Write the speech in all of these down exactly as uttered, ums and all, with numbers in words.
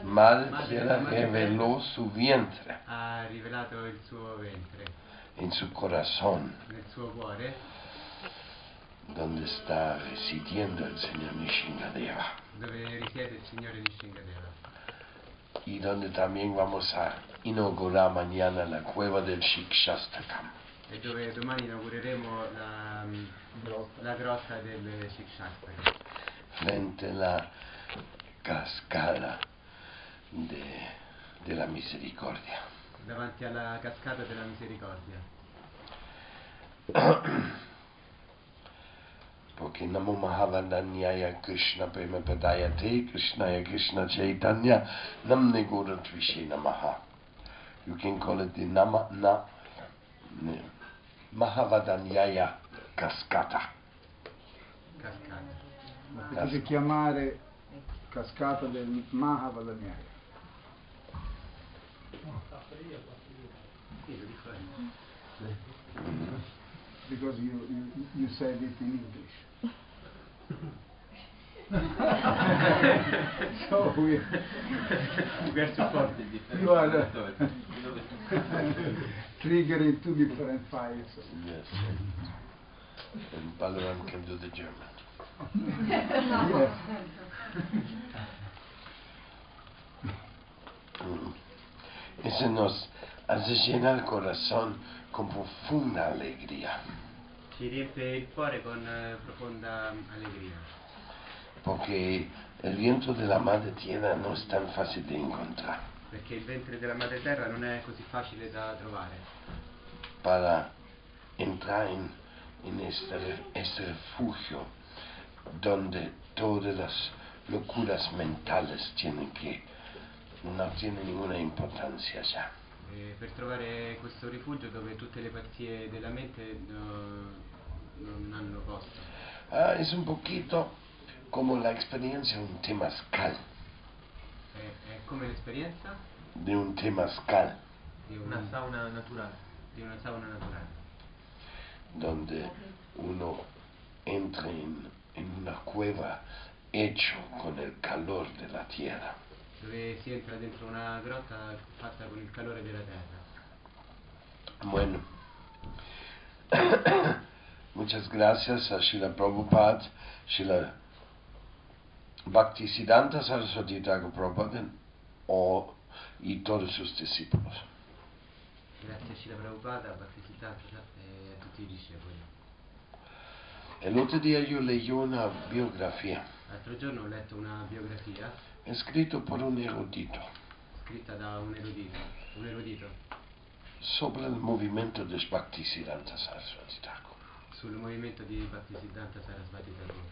madre reveló su vientre, ha rivelato il suo ventre, en su corazón, nel suo cuore, donde está residiendo el Señor Nishingadeva, dove risiede il Signore Nishingadeva, y donde también vamos a inaugurar mañana la cueva del Shikshastakam, e dove domani inaugureremo la, la grotta del Shikshastakam, frente a la cascada de, de la misericordia. davanti alla cascata della misericordia. Porque Namo Mahavadanyaya Krishna Prema Padayate Krishnaya Krishna Chaitanya Namne Godatvishe Namaha. You can call it the Nama Na ne, Mahavadanyaya Cascata. Cascata. Potete chiamare cascata del Mahavadanyaya. Because you, you, you said it in English. So we, we are supported. You are uh, triggering two different files. Yes. And Balaram can do the German. Yes. Mm. Ese nos hace llenar el corazón con profunda alegría. Ci riempie il cuore con eh, profonda allegria. Porque el viento de la madre tierra no es tan fácil de encontrar. Perché il ventre della madre terra non è così facile da trovare. Para entrar en, en este, este refugio donde todas las locuras mentales tienen que, no tienen ninguna importancia ya. E per trovare questo rifugio dove tutte le pazzie della mente no, non hanno posto. Ah, es un poquito como la experiencia de un temazcal. È, è come l'esperienza De un temazcal. di un, una sauna naturale. Di una sauna naturale. Donde uno entra en, en una cueva hecho con el calor de la tierra. Dove si entra dentro una grotta fatta con il calore della terra. Bueno, muchas gracias a Srila Prabhupada, Srila Bhaktisiddhanta Saraswati Thakur Prabhupada o, y todos sus discípulos. Grazie a Srila Prabhupada, a Bhaktisiddhanta e a tutti i discepoli. El otro día yo leí una biografía. L'altro giorno ho letto una biografia Escrito por un erudito scritta da un erudito, un erudito sobre el movimiento de Bhaktisiddhanta Saraswati Thakur. sul movimento di Bhaktisiddhanta Saraswati Thakur.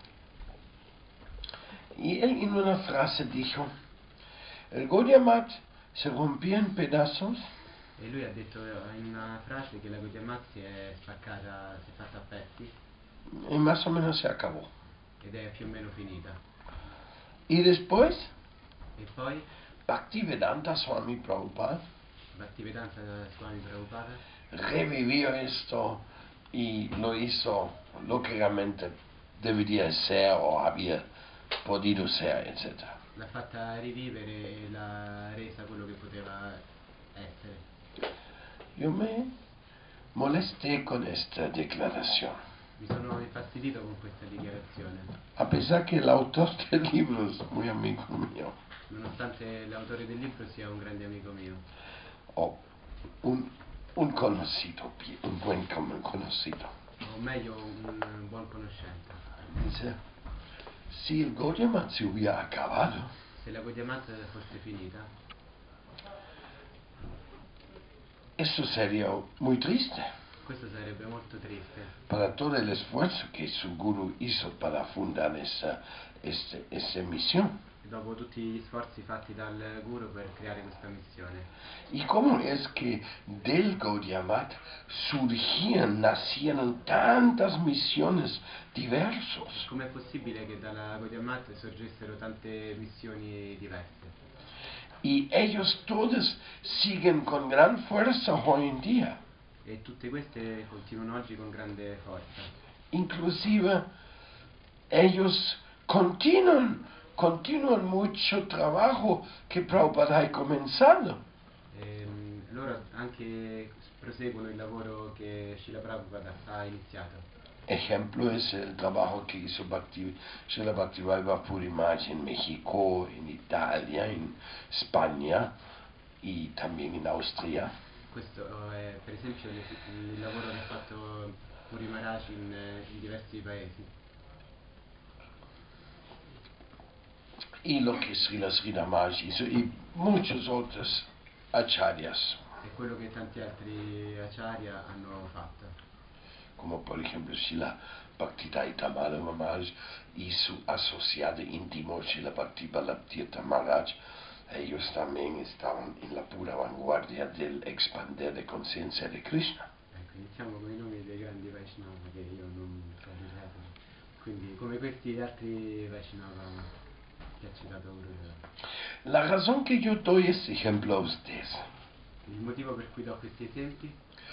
Y él en una frase dijo, el Gaudiya Math se rompió en pedazos E lui ha detto in una frase che la Gaudiya Math si è spaccata, si è fatta a pezzi y más o menos se acabó. ed è più o meno finita. Y después, E poi Bhaktivedanta Swami Prabhupada Bhaktivedanta Swami Prabhupada revivió esto y lo hizo lo que realmente debería ser o había podido ser, etcétera. l'ha fatta rivivere e l'ha resa quello che poteva essere. Yo me molesté con esta declaración, Mi sono infastidito con questa dichiarazione, a pesar que el autor del libro es muy amigo mío, nonostante l'autore del libro sia un grande amico mio, o un, un conocido, un buen con- conocido. o meglio un buon conoscente. Dice, si el Gaudiya Math se hubiera acabado, Se la Gaudiya Math fosse finita, eso sería muy triste questo sarebbe molto triste para todo el esfuerzo que su guru hizo para fundar esa, este, esa misión. dopo tutti gli sforzi fatti dal guru per creare questa missione. ¿Y cómo es que del Gaudiya Math surgían, nacieron tantas misiones diversas? Com'è possibile che dalla Gaudiya Math sorgessero tante missioni diverse? Y ellos todos siguen con gran fuerza hoy en día. E tutte queste continuano oggi con grande forza. Inclusive ellos continúan continúan mucho trabajo que Prabhupada ha comenzado. Ehm, loro anche proseguono il lavoro che Srila Prabhupada ha iniziato. Ejemplo es el trabajo que hizo Bhakti, Srila Bhaktivedanta Puri Maharaj en México, en Italia, en España y también en Austria. Questo è per esempio il, il lavoro che ha fatto Puri Maharaj in, in diversi paesi. Y lo que Srila Sridhar Maharaj hizo y muchos otros acharyas, E quello che tanti altri acharya hanno fatto. como por ejemplo Srila Bhaktivedanta Madhava Maharaj y su asociado íntimo Srila Bhakti Vallabha Maharaj. Ellos también estaban en la pura vanguardia del expander de conciencia de Krishna. Ecco, iniziamo con i nomi dei grandi Vaishnava che io non so ripetere. Quindi come questi altri Vaishnava che ha citato Gurudev. La razón que yo doy este ejemplo a ustedes Il motivo per cui do questi esempi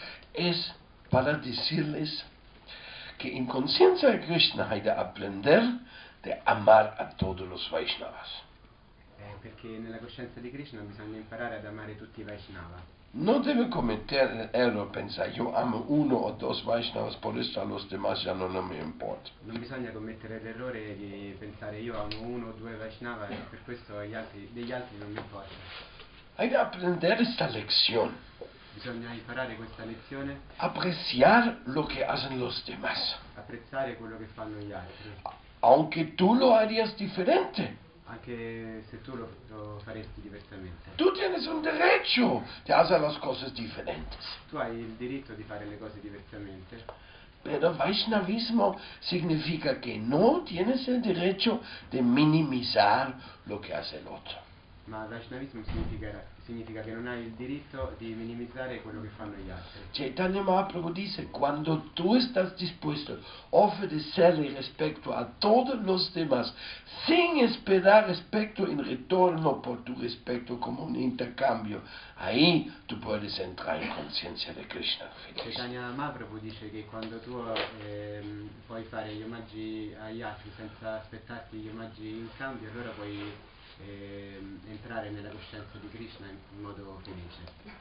es para decirles que en conciencia de Krishna hay de aprender de amar a todos los Vaishnavas. è perché nella coscienza di Krishna bisogna imparare ad amare tutti i Vaishnava. No debe cometer el error pensar, yo amo uno o dos Vaishnavas, por eso a los demás ya no, no me importa. Non bisogna commettere l'errore di pensare io amo uno o due Vaishnava e per questo agli altri, degli altri non mi importa. Hay de aprender esta lección, Bisogna imparare questa lezione, apreciar lo que hacen los demás, apprezzare quello che fanno gli altri, aunque tú lo harías diferente. anche se tu lo, lo faresti diversamente. Tú tienes un derecho de hacer las cosas diferentes. Tu hai il diritto di fare le cose diversamente, Pero Vaishnavismo significa que no tienes el derecho de minimizar lo que hace el otro. ma Vaishnavismo significa, significa che non hai il diritto di minimizzare quello che fanno gli altri. Chaitanya Mahaprabhu dice, cuando tú estás dispuesto a ofrecerle respecto a todos los demás, sin esperar respecto en retorno por tu respecto como un intercambio, ahí tú puedes entrar en conciencia de Krishna feliz. Chaitanya Mahaprabhu dice che quando tu ehm, puoi fare gli omaggi agli altri senza aspettarti gli omaggi in cambio, allora puoi ehm, entrare nella coscienza di Krishna in modo felice.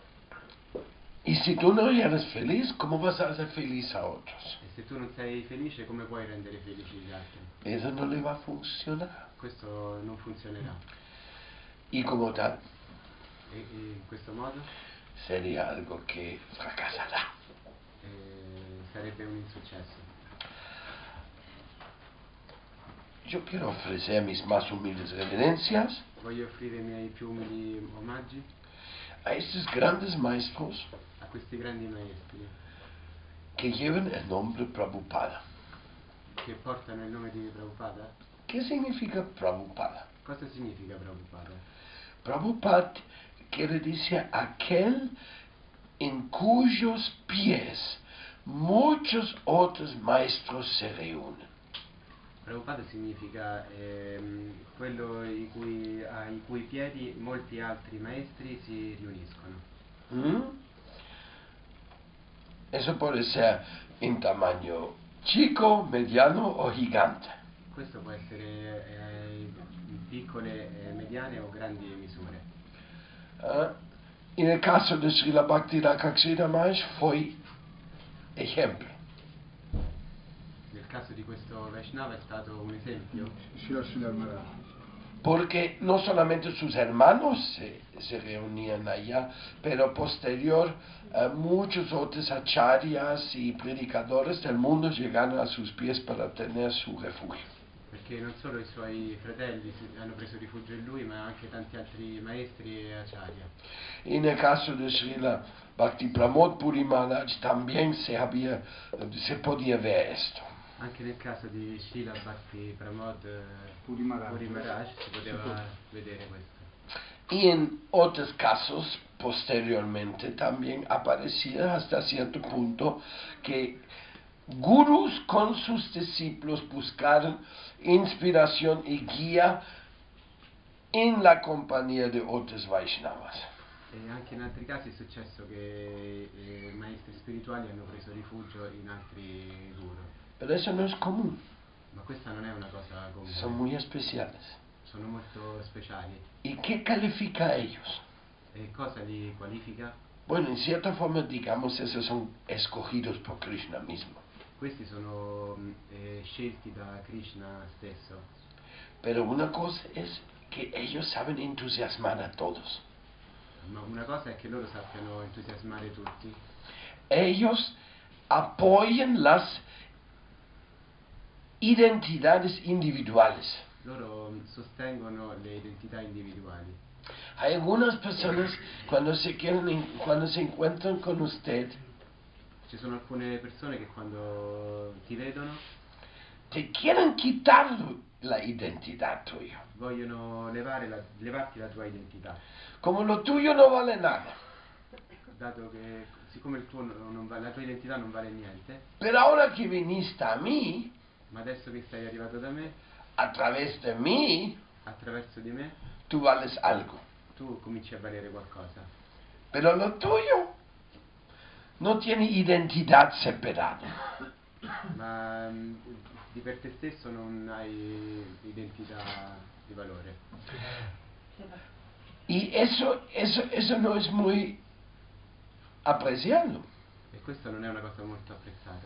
Y si tú no eres feliz, ¿cómo vas a hacer feliz a otros? E se tu non sei felice, come puoi rendere felici gli altri? Eso no le va a funcionar. Questo non funzionerà. Y como tal, E, e in questo modo sería algo que fracasará. eh, sarebbe un insuccesso. Yo quiero ofrecer mis más humildes reverencias Voglio offrire i miei più umili omaggi a estos grandes maestros a questi grandi maestri que llevan el nombre Prabhupada. che portano il nome di Prabhupada. ¿Qué significa Prabhupada? Cosa significa Prabhupada? Prabhupada quiere decir aquel en cuyos pies muchos otros maestros se reúnen. Prabhupada significa ehm, quello i cui, ai cui piedi molti altri maestri si riuniscono. ¿Mm? Eso puede ser en tamaño chico, mediano o gigante. Questo può essere eh, in piccole, eh, mediane o grandi misure. ¿Ah? En el caso de Srila Bhakti Rakshita Maharaj fue ejemplo. Nel caso di questo Vaishnava è stato un esempio, Srila Sridhar Maharaj. Porque no solamente sus hermanos se, se reunían allá, pero posterior eh, muchos otros acharyas y predicadores del mundo llegaron a sus pies para tener su refugio. perché non solo i suoi fratelli si- hanno preso rifugio in lui, ma anche tanti altri maestri e acharya. En el caso de Srila Bhakti Pramod Puri Maharaj también se, había, se podía ver esto. Anche nel caso di Srila Bhakti Pramod eh, Puri Maharaj. Puri Maharaj si poteva vedere questo. Y en otros casos, posteriormente, también aparecía hasta cierto punto que gurús con sus discípulos buscaron inspiración y guía en la compañía de otros Vaishnavas. E anche in altri casi è successo che eh, maestri spirituali hanno preso rifugio in altri guru. Pero eso no es común. Ma questa non è una cosa comune. Son muy especiales. Sono molto speciali. ¿Y qué califica a ellos? E cosa li qualifica? Bueno, en cierta forma, digamos, esos son escogidos por Krishna mismo. Questi sono mh, eh, scelti da Krishna stesso. Pero una cosa es que ellos saben entusiasmar a todos. Ma una cosa è che loro sappiano entusiasmare tutti. Ellos apoyan las identidades individuales. Loro mh, sostengono le identità individuali. Hay algunas personas cuando se quieren, en- cuando se encuentran con usted, Ci sono alcune persone che quando ti vedono te quieren quitar la identidad tuya. vogliono levare la, levarti la tua identità, Como lo tuyo no vale nada. dato che siccome il tuo non non va- la tua identità non vale niente, Pero ahora que viniste a mí, ma adesso che sei arrivato da me, a través de mí, attraverso di me, tú vales algo. tu cominci a valere qualcosa. Pero lo tuyo no tiene identidad separada. Ma mh, di per te stesso non hai identità di valore. Y eso, eso, eso no es muy apreciado. E questa non è una cosa molto apprezzata,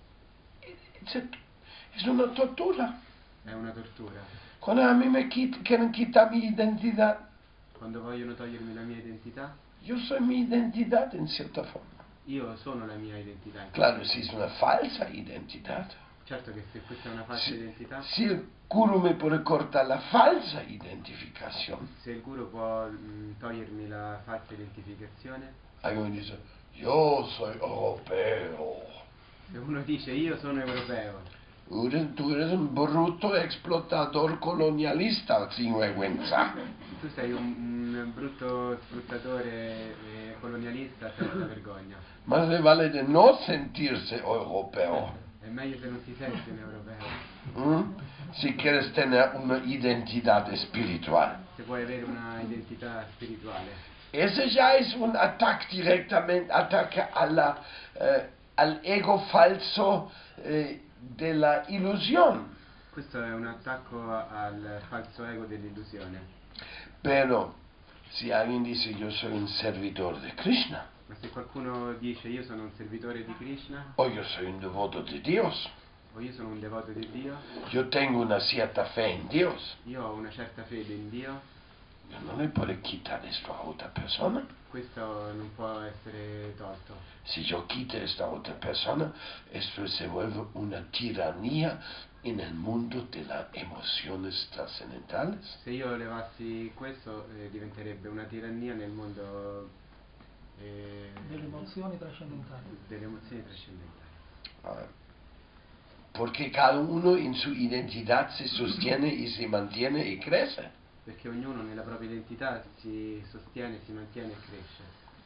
Es, es una tortura. è una tortura. Cuando a mí me quit- quieren quitar mi identidad, Quando vogliono togliermi la mia identità, yo soy mi identidad en cierta forma. io sono la mia identità. in Claro, qualche si es modo. una falsa identidad. Certo che se questa è una falsa Si, identità, si el guru me puede cortar la falsa identificación, se il guru può mh, togliermi la falsa identificazione, alguien me dice, yo soy europeo. se uno dice io sono europeo, Tú eres, tú eres un bruto explotador colonialista, sinvergüenza. tu sei un, un brutto sfruttatore eh, colonialista senza vergogna. Más le vale de no sentirse europeo. È meglio se non si sente un europeo, ¿m? Si quieres tener una identidad espiritual. se vuoi avere una identità spirituale. Ese ya es un ataque directamente, ataque a la, eh, al ego falso eh, de la ilusión. Questo è un attacco al falso ego dell'illusione. Pero si alguien dice yo soy un servidor de Krishna, Ma se qualcuno dice io sono un servitore di Krishna, o yo soy un devoto de Dios, o io sono un devoto di Dio, yo tengo una cierta fe en Dios, io ho una certa fede in Dio, yo no le puedo quitar esto a otra persona. questo non può essere tolto. Si yo quito esta otra persona, esto se vuelve una tiranía en el mundo de las emociones trascendentales. Se io levassi questo eh, diventerebbe una tirannia nel mondo eh, delle emozioni trascendentali. delle emozioni trascendentali. Ah, Porque cada uno en su identidad se sostiene y se mantiene y crece. Perché ognuno nella propria identità si sostiene, si mantiene e cresce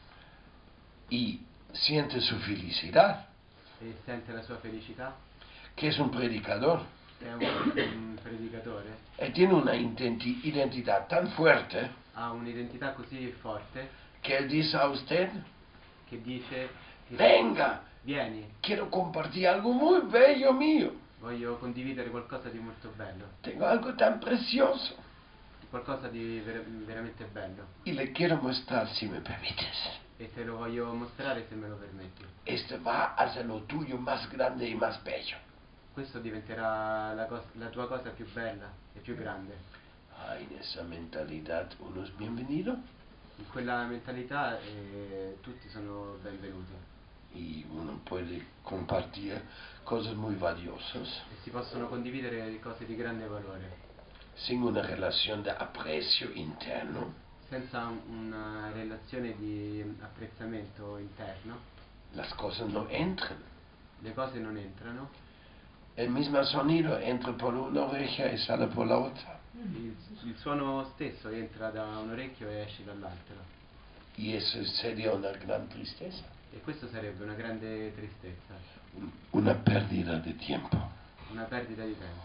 Y siente su felicidad, e sente la sua felicità, que es un predicador. è un, un predicatore, Él tiene una identi- identidad tan fuerte ha un'identità così forte que él dice a usted, che dice venga, vieni, quiero compartir algo muy bello mío. voglio condividere qualcosa di molto bello, Tengo algo tan precioso. qualcosa di ver- veramente bello, Y le quiero mostrar, si me permites. e te lo voglio mostrare se me lo permetti. Este va a hacer lo tuyo más grande y más bello. Questo diventerà la, cos- la tua cosa più bella e più grande. Ah, en esa mentalidad uno es bienvenido In quella mentalità eh, tutti sono benvenuti y uno puede compartir cosas muy valiosas e si possono condividere cose di grande valore sin una relación de aprecio interno. senza un- una relazione di apprezzamento interno. Las cosas no entran. Le cose non entrano, El mismo sonido entra por una oreja y sale por la otra. il, il suono stesso entra da un orecchio e esce dall'altro, Y eso sería una gran tristeza, e questo sarebbe una grande tristezza, un- una pérdida de tiempo. una perdita di tempo.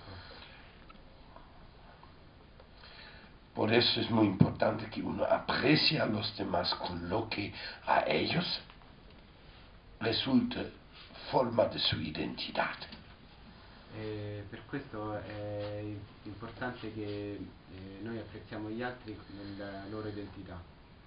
Por eso es muy importante que uno aprecie a los demás con lo que a ellos resulta forma de su identidad. E per questo è importante che eh, noi apprezziamo gli altri nella loro identità.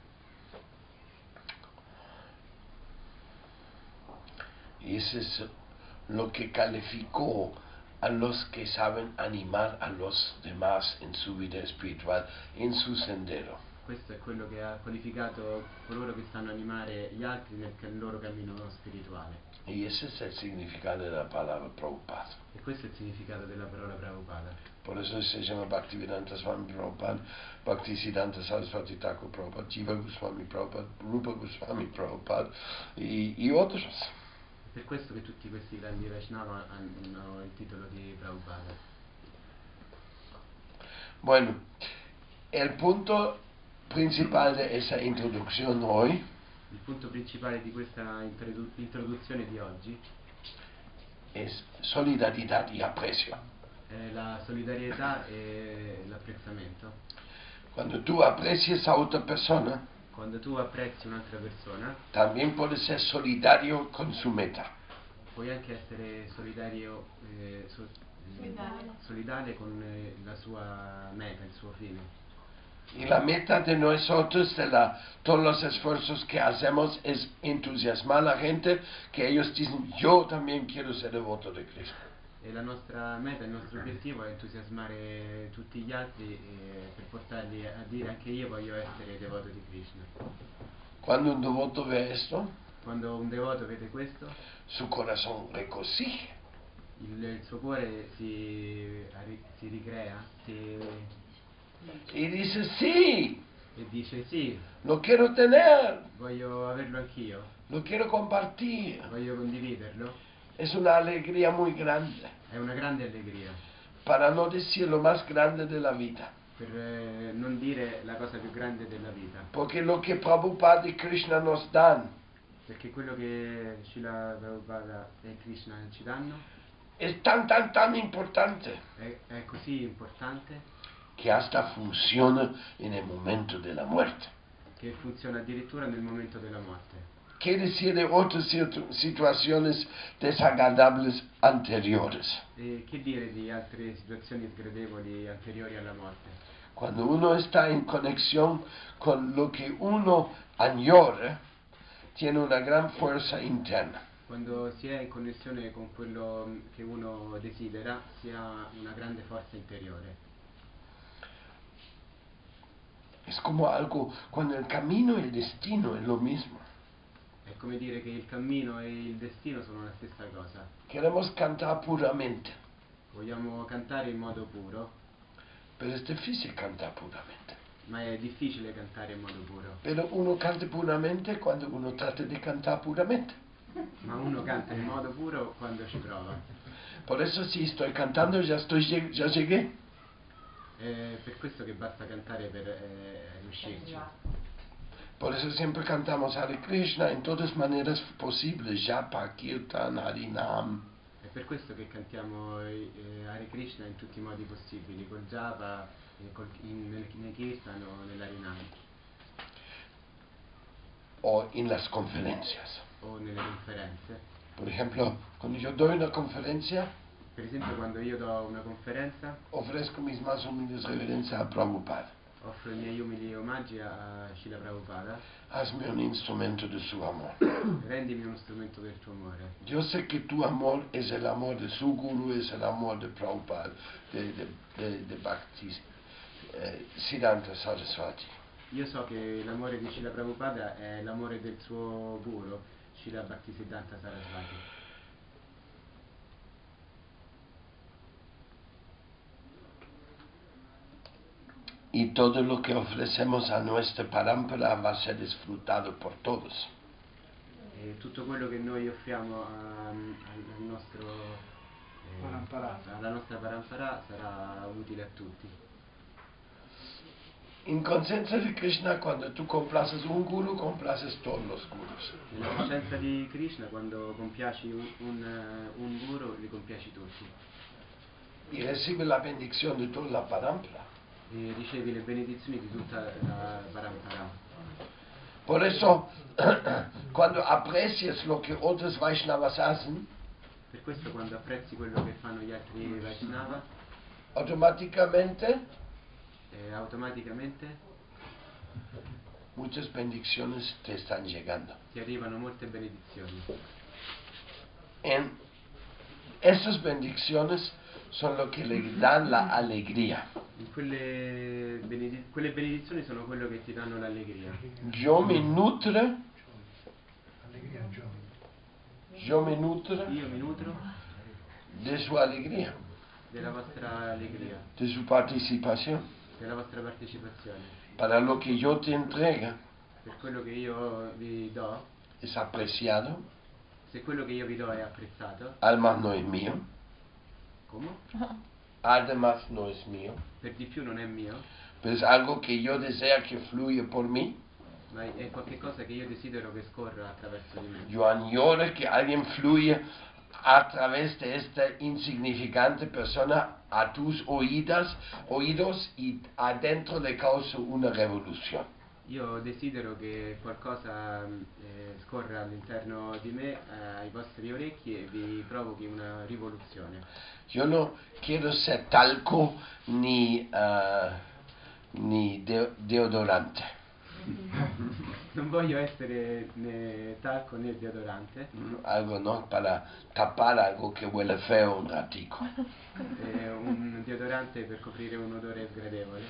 Y eso es lo que calificó a los que saben animar a los demás en su vida espiritual, en su sendero. Questo è quello che ha qualificato coloro che sanno animare gli altri nel ca- loro cammino spirituale. Y ese es el significado de la palabra Prabhupada. E questo è il significato della parola Prabhupada. Por eso se llama Bhaktivedanta Swami Prabhupada, Bhaktisiddhanta Saraswati Thakur Prabhupada, Jiva Goswami Prabhupada, Rupa Goswami Prabhupada y, y otros. È per questo che tutti questi grandi Vaishnava hanno il titolo di Prabhupada. Bueno, el punto principal de esa introducción hoy Il punto principale di questa introdu- introduzione di oggi es solidaridad y aprecio. è la solidarietà e l'apprezzamento. Cuando tú aprecias a otra persona, Quando tu apprezzi un'altra persona, también puedes ser solidario con su meta. puoi anche essere solidario, eh, so- Solidale. solidale con eh, la sua meta, il suo fine. Y la meta de nosotros, de la, todos los esfuerzos que hacemos, es entusiasmar a la gente que ellos dicen, yo también quiero ser devoto de Cristo. E la nostra meta, il nostro obiettivo è entusiasmare tutti gli altri eh, per portarli a dire anche io voglio essere devoto di Krishna. Cuando un devoto ve esto, Quando un devoto vede questo, su corazón regocija. il, il suo cuore si, arri- si ricrea si- Y dice, sí, e dice sì, lo quiero tener, voglio averlo anch'io, lo quiero compartir. voglio condividerlo. Es una alegría muy grande, È una grande allegria, para no decir lo más grande de la vida. per eh, non dire la cosa più grande della vita, Porque lo que Prabhupada y Krishna nos dan perché quello che Srila Prabhupada e Krishna ci danno es tan, tan, tan importante è, è così importante que hasta funciona en el momento de la muerte. che funziona addirittura nel momento della morte. ¿Qué decir de otras situ- situaciones desagradables anteriores? E che dire di altre situazioni sgradevoli anteriori alla morte? Cuando uno está en conexión con lo que uno añora, tiene una gran fuerza interna. Quando si è in connessione con quello che uno desidera, si ha una grande forza interiore. Es como algo, cuando el camino y el destino es lo mismo. È come dire che il cammino e il destino sono la stessa cosa. Queremos cantar puramente, Vogliamo cantare in modo puro, pero es difícil cantar puramente. ma è difficile cantare in modo puro. Pero uno canta puramente cuando uno trata de cantar puramente. Ma uno canta in modo puro quando ci prova. Por eso si estoy cantando ya, estoy, lleg- ya llegué. È per questo che basta cantare per eh, riuscirci. Por eso siempre cantamos Hare Krishna en todas maneras posibles, Japa, Kirtan, Harinam. È per questo che cantiamo eh, Hare Krishna in tutti i modi possibili, col japa, eh, col, in, nel, nei kirtan o nell'harinam, O en las conferencias. o nelle conferenze. Por ejemplo, cuando yo doy una conferencia, Per esempio quando io do una conferenza ofrezco mis más humildes reverencias a Prabhupada. offro i miei umili omaggi a Srila Prabhupada, Hazme un instrumento de su amor. rendimi uno strumento del tuo amore. Yo sé que tu amor es el amor de su guru, es el amor de Prabhupada, de, de, de, de Bhakti eh, Siddhanta Saraswati. Io so che l'amore di Srila Prabhupada è l'amore del suo guru, Srila Bhaktisiddhanta Saraswati. Y todo lo que ofrecemos a nuestra parampara va a ser disfrutado por todos. E tutto quello che noi offriamo a- al, al nostro, eh, Parampara. alla nostra parampara sarà utile a tutti. En conciencia de Krishna, cuando tú complaces un guru, complaces todos los gurus. Nella coscienza di Krishna, quando compiaci un, un, eh, un guru, li compiaci tutti. Y recibe la bendición de toda la parampara. E ricevi le benedizioni di tutta la parampara. Por eso, cuando aprecias lo que otros Vaishnavas hacen, Per questo quando apprezzi quello che fanno gli altri Vaishnava, automáticamente eh, automaticamente muchas bendiciones te están llegando. ti arrivano molte benedizioni. En esas bendiciones son lo que le dan la alegría. In quelle, benedi- quelle benedizioni sono quello che ti danno l'allegria. Yo me nutre, yo me nutre Io mi nutro de su alegría, della vostra allegria, de su participación. della vostra partecipazione. Para lo que yo te entrega Per quello che io vi do, es apreciado, se quello che io vi do è apprezzato, además no es mío, come? además no es mío, Per di più non è mio, pero es algo que yo deseo que fluya por mí. ma è qualcosa che io desidero che scorra attraverso di me. Yo añoro que alguien fluya a través de esta insignificante persona a tus oídas, oídos y adentro le causa una revolución. Io desidero che qualcosa eh, scorra all'interno di me, eh, ai vostri orecchi e vi provochi una rivoluzione. Yo no quiero ser talco ni, ah, ni de- deodorante. Non voglio essere né talco né deodorante, Mm, Algo, ¿no? Para tapar algo que huele feo un ratico. eh, un deodorante per coprire un odore sgradevole.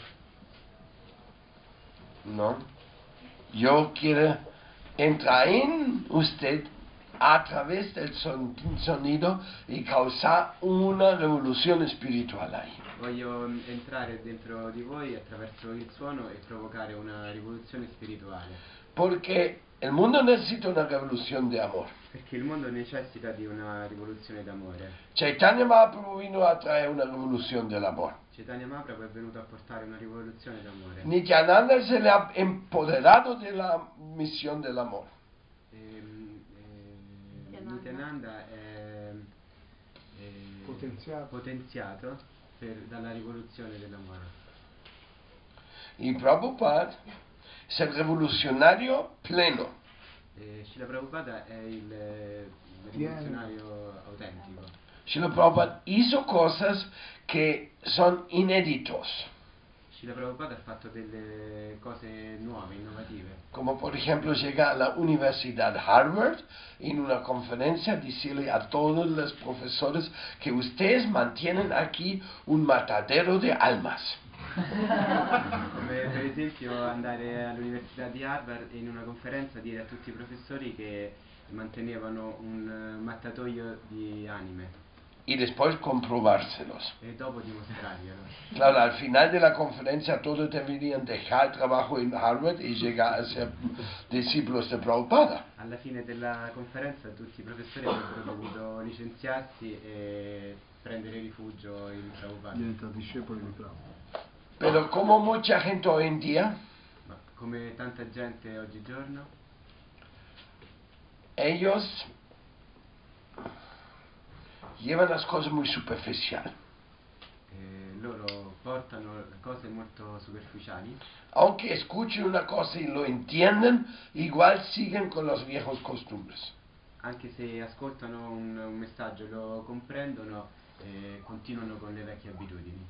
¿No? Yo quiero entrar en usted a través del son- sonido y causar una revolución espiritual ahí. Voglio mm, entrare dentro di voi attraverso il suono e provocare una rivoluzione spirituale, Porque el mundo necesita una revolución de amor. perché il mondo necessita di una rivoluzione d'amore. Chaitanya Mahaprabhu vino a traer una revolución del amor. Chaitanya Mahaprabhu è venuto a portare una rivoluzione d'amore. Nityananda se le ha empoderado de la misión del amor. Ehm, eh, Nityananda. Nityananda è, è Potenziato. potenziato per- dalla rivoluzione dell'amore. Y Prabhupada es el revolucionario pleno. E Srila Prabhupada è il, eh, il rivoluzionario autentico. Srila Prabhupada hizo cosas que son inéditos, Srila Prabhupada ha fatto delle cose nuove, innovative, como por ejemplo llegar a la Universidad Harvard en una conferencia decirle a todos los profesores que ustedes mantienen aquí un matadero de almas. come per esempio andare all'Università di Harvard e in una conferenza dire a tutti i professori che mantenevano un eh, mattatoio di anime Y después comprobárselos. e dopo dimostrarglielo. Claro, al final de la conferencia todos deberían dejar el trabajo en Harvard y llegar a ser discípulos de Prabhupada. Alla fine della conferenza tutti i professori avrebbero dovuto licenziarsi e prendere rifugio in Prabhupada. Diventa discepoli di Prabhupada. Pero como mucha gente hoy en día, Ma come tanta gente oggigiorno, ellos llevan las cosas muy superficial. eh, loro portano cose molto superficiali, Aunque escuchen una cosa y lo entienden, igual siguen con los viejos costumbres. anche se ascoltano un, un messaggio e lo comprendono, eh, continuano con le vecchie abitudini.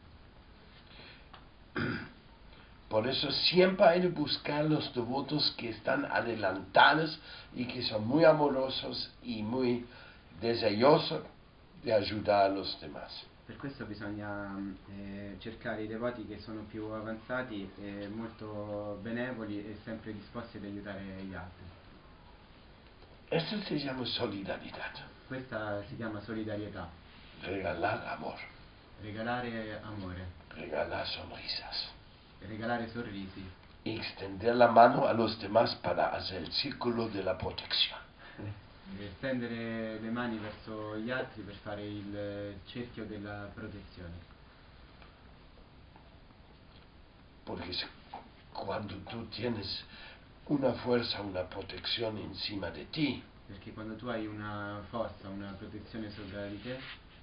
Por eso siempre hay que buscar los devotos que están adelantados y que son muy amorosos y muy deseosos de ayudar a los demás. Per questo bisogna eh, cercare i devoti che sono più avanzati, e molto benevoli e sempre disposti ad aiutare gli altri. Esto se llama solidaridad, Questa si chiama solidarietà, regalar amor, regalare amore, regalar sonrisas, regalare sorrisi, y extender la mano a los demás para hacer el círculo de la protección. e stendere le mani verso gli altri per fare il eh, cerchio della protezione. Porque si- cuando tú tienes una fuerza, una protección encima de ti, Perché quando tu hai una forza, una protezione sopra di te,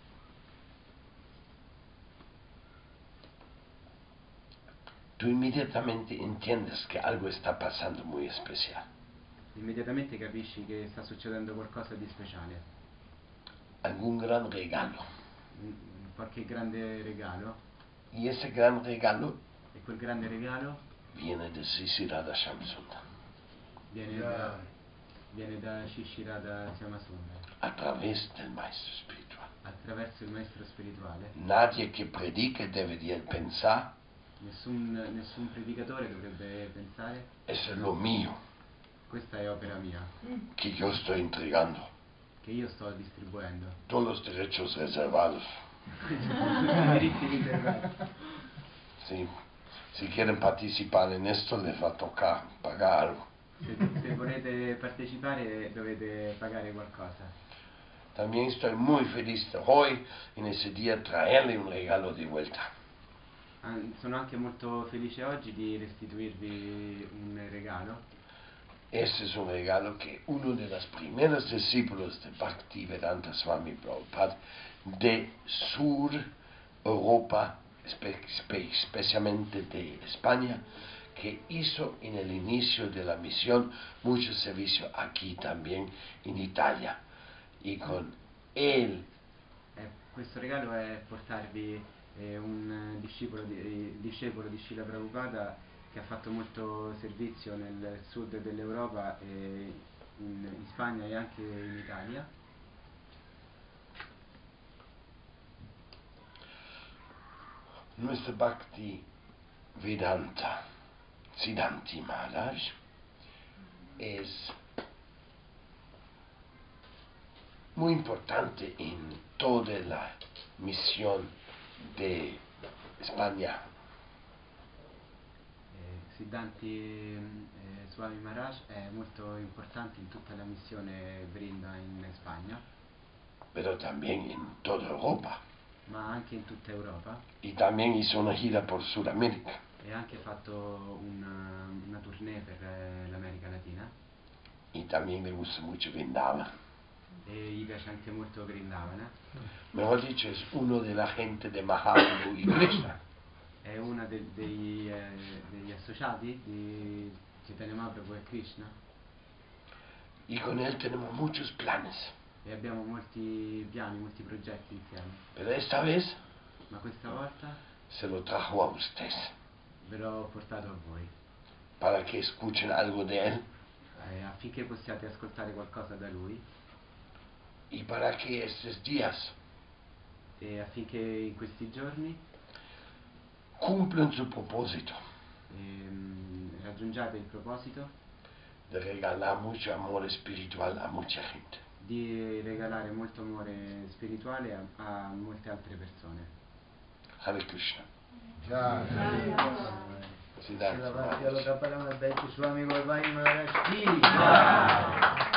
tú inmediatamente entiendes que algo está pasando muy especial. immediatamente capisci che sta succedendo qualcosa di speciale. algún gran regalo. un- qualche grande regalo, Y ese gran regalo e quel grande regalo viene de Sisi Radha Shamsundar, viene da, viene da Shishirada Syamasundar, a través del maestro espiritual. attraverso il maestro spirituale. Nadie que predique debería pensar, Nessun, nessun predicatore dovrebbe pensare, eso es lo mío, questa è opera mia, que yo estoy entregando. che io sto distribuendo. Todos los derechos reservados. Diritti riservati. Sí. Si quieren participar en esto, les va a tocar pagar algo. Se, se volete partecipare dovete pagare qualcosa. También estoy muy feliz de hoy, en ese día, traerle un regalo de vuelta. An- Sono anche molto felice oggi di restituirvi un regalo. Este es un regalo que uno de los primeros discípulos de Bhaktivedanta Swami Prabhupada de Sur Europa, espe- espe- especialmente de España, que hizo en el inicio de la misión mucho servicio aquí también en Italia. Y con él, Eh, questo regalo è portarvi eh, un eh, discepolo di, eh, discepolo di Srila Prabhupada che ha fatto molto servizio nel sud dell'Europa, e in, in Spagna e anche in Italia. nuestro Bhakti Vedanta Siddhanti Maharaj es muy importante en toda la misión de España. Eh, Siddhanti eh, Swami Maharaj è molto importante in tutta la missione Vrinda in Spagna, Pero también en toda Europa. ma anche in tutta Europa, Y también hizo una gira por Sudamérica. e ha anche fatto una, una tournée per eh, l'America Latina, Y también le gusta mucho Vrindavan. e gli piace anche molto Vrindavana. Mejor dicho, es uno de la gente de Mahaprabhu y Krishna. È uno de- dei, eh, degli associati di Chaitanya Mahaprabhu e Krishna, Y con él tenemos muchos planes. e abbiamo molti piani, molti progetti insieme, Pero esta vez ma questa volta se lo trajo a ustedes, ve l'ho portato a voi, para que escuchen algo de él eh, affinché possiate ascoltare qualcosa da lui, y para que estos días e affinché in questi giorni cumplan su propósito ehm, raggiungiate il proposito de regalar mucho amor espiritual a mucha gente. di regalare molto amore spirituale a, a molte altre persone. Hare Krishna. Jai. Siddhartha Srila Maharaj. Bhakti Aloka Parama Swami Gopal Maharaj ki.